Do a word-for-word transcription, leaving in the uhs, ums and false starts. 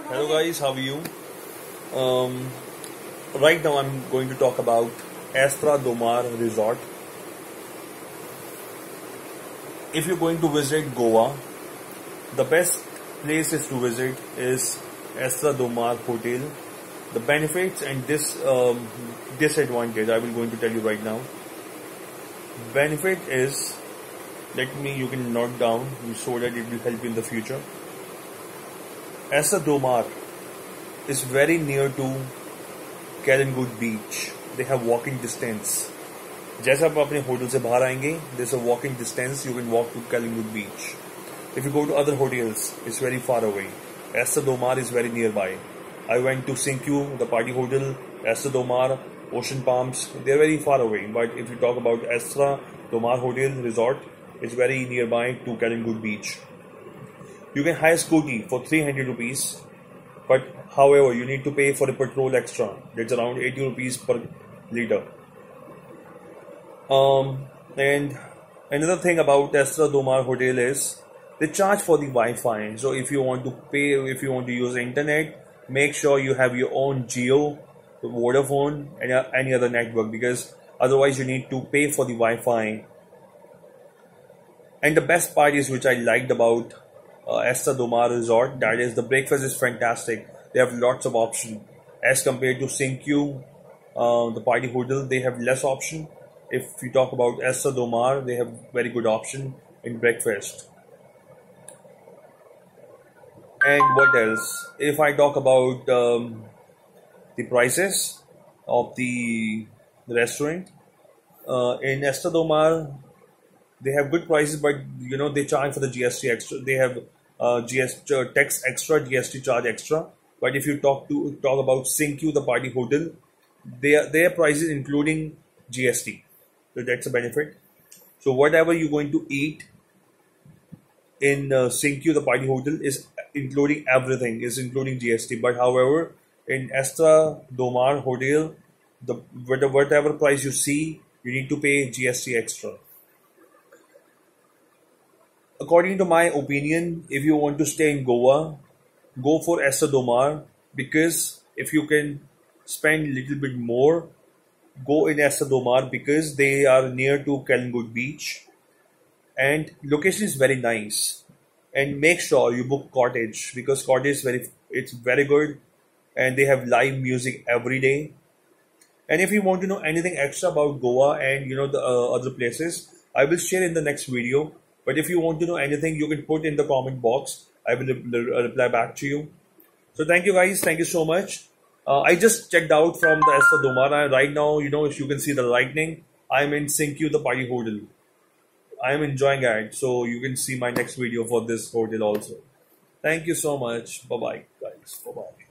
Hello guys, how are you? Um, right now I'm going to talk about Astra Domar Resort. If you're going to visit Goa, the best places to visit is Astra Domar Hotel. The benefits and this um, disadvantage I will going to tell you right now. Benefit is, let me you can note down so that it will help you in the future. Astra Domar is very near to Calangute Beach. They have walking distance. जैसे आप अपने hotel से बाहर आएंगे, there's a walking distance. You can walk to Calangute Beach. If you go to other hotels, it's very far away. Astra Domar is very nearby. I went to Sinkyu, the party hotel, Astra Domar, Ocean Palms. They're very far away. But if you talk about Astra Domar Hotel Resort, it's very nearby to Calangute Beach. You can hire scooty for three hundred rupees, but however, you need to pay for a petrol extra. That's around eighty rupees per liter. Um, and another thing about Astra Domar Hotel is they charge for the Wi-Fi. So if you want to pay, if you want to use internet, make sure you have your own Jio, Vodafone, and any other network, because otherwise you need to pay for the Wi-Fi. And the best part is, which I liked about Uh, Astra Domar Resort, that is the breakfast is fantastic. They have lots of option as compared to Sinkyu, uh, the party hotel. They have less option. If you talk about Astra Domar, they have very good option in breakfast. And what else? If I talk about um, the prices of the, the restaurant uh, in Astra Domar, they have good prices, but you know they charge for the G S T extra. They have uh, G S T uh, tax extra, G S T charge extra. But if you talk to talk about Sinkyu, the party hotel, their their prices including G S T. So that's a benefit. So whatever you're going to eat in uh, Sinkyu, the party hotel, is including everything, is including G S T. But however, in Astra Domar Hotel, the whatever price you see, you need to pay G S T extra. According to my opinion, if you want to stay in Goa, go for Astra Domar, because if you can spend a little bit more, go in Astra Domar because they are near to Calangute Beach and location is very nice. And make sure you book cottage, because cottage is very it's very good and they have live music every day. And if you want to know anything extra about Goa and you know the uh, other places, I will share in the next video. But if you want to know anything, you can put in the comment box. I will re reply back to you. So thank you guys. Thank you so much. Uh, I just checked out from the Astra Domar. Right now, you know, if you can see the lightning, I'm in Sinkyu, the party hotel. I am enjoying it. So you can see my next video for this hotel also. Thank you so much. Bye-bye, guys. Bye-bye.